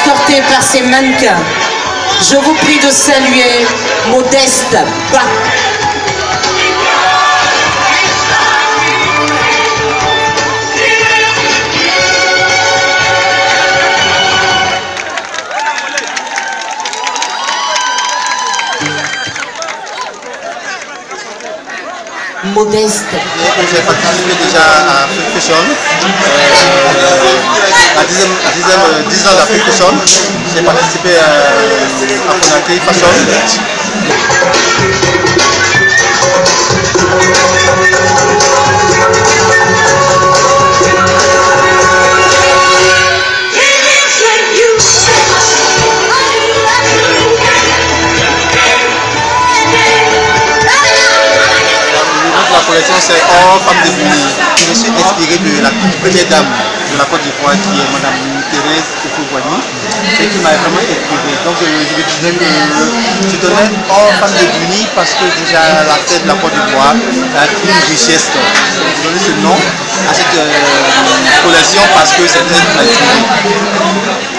escortée par ces mannequins. Je vous prie de saluer Modeste Bas. Modeste. J'ai participé déjà à Freak Fashion, à 10 ans de Freak Fashion. J'ai participé à Conakry Fashion. La collection c'est Or Femme de Buny. Je suis inspiré de la première dame de la Côte d'Ivoire qui est Madame Thérèse Efouvoigny, ce qui m'a vraiment inspiré. Donc je disais que je donnais Or Femme de Buny parce que déjà la tête de la Côte d'Ivoire a une richesse. Je donnais ce nom à cette collection parce que c'est elle qui m'a inspiré.